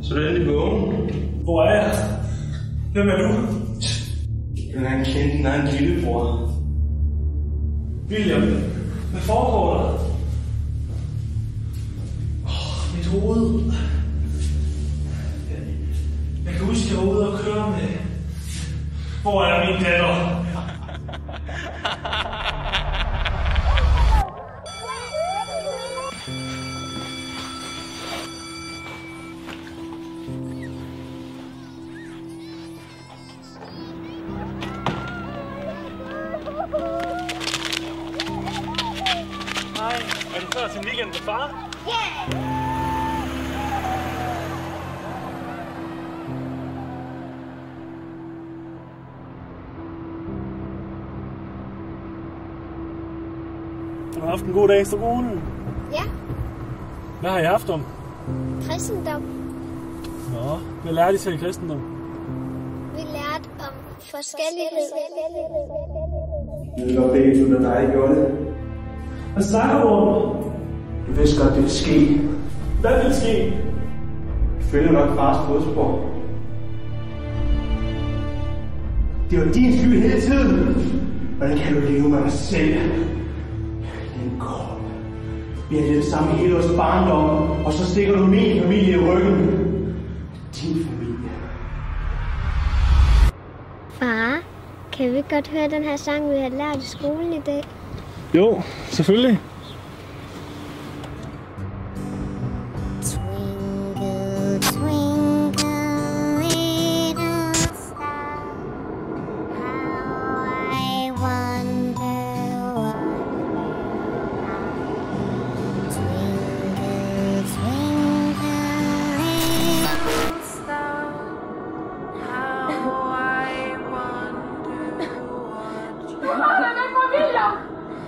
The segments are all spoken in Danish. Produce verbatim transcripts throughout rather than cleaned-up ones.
Så er du endelig vågen. Hvor er jeg? Hvem er du? Den har kendt din egen lillebror. William, hvad foregår der? Åh, mit hoved. Jeg kan huske, jeg var ude og køre med. Hvor er min datter? Hej, er du klar til en weekend med far? Ja! Har du haft en god dag i skolen? Ja, Hvad har I haft om? kristendom. Nå, hvad lærte I så i kristendom? Vi lærte om forskellighed. Jeg vil godt begge to, når dig gjorde det. Hvad snakker du om? Du vidste godt, det ville ske. Hvad vil ske? Du følger nok fars fodspor. Det var din skyld hele tiden. Hvordan kan du leve med dig selv? Den krop. Vi har levet sammen hele vores barndom, og så stikker du min familie i ryggen. Din familie. Far, kan vi godt høre den her sang, vi har lært i skolen i dag? Jo, selvfølgelig. Twinkle, twinkle, little star, how I wonder what twinkle, twinkle, little star, how I wonder what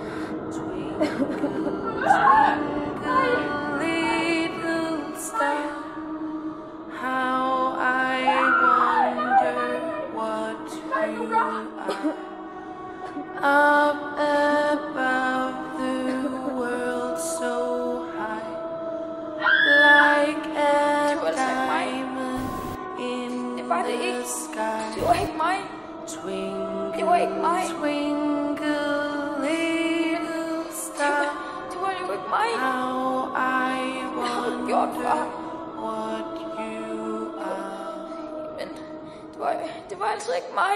little star, how I wonder what you are. Up above the world so high, like a diamond in the sky. Det var ikke mig. Twinkle, Det var ikke mig. twinkle, little star. Det var jo ikke mig. How I har du gjort, wonder far? what you are. Men det var, det var altså ikke mig.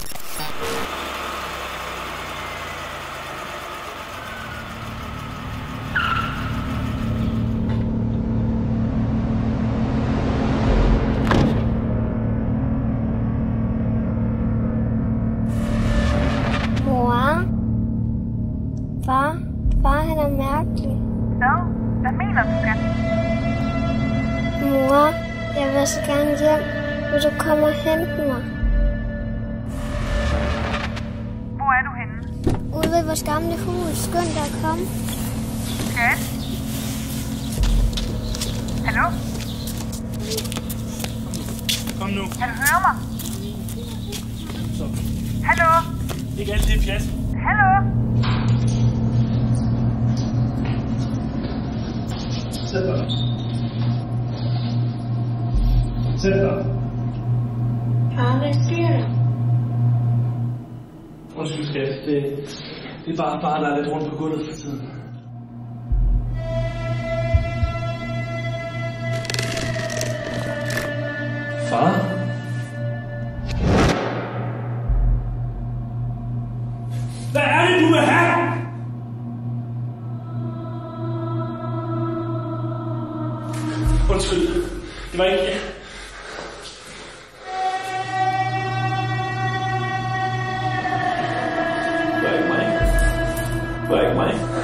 Mor? Far? Far, han er mærkelig. Hvad? Hvad mener du, skat? Mor, jeg vil så gerne hjem. Vil du komme og hente mig? Hvor er du henne? Ude ved vores gamle hus. Skynd dig at komme. Skat? Hallo? Kom nu. Kan du høre mig? Så. Hallo? Ikke alt det pjat. Hallo? Sæt dig. Sæt dig. Far, hvad sker der? Undskyld, skat. Det, det er bare far, der er lidt rundt på gulvet for tiden. Far? Hvad er det, du vil have? Undskyld. Det var ikke... Det var ikke mig. Det var ikke mig.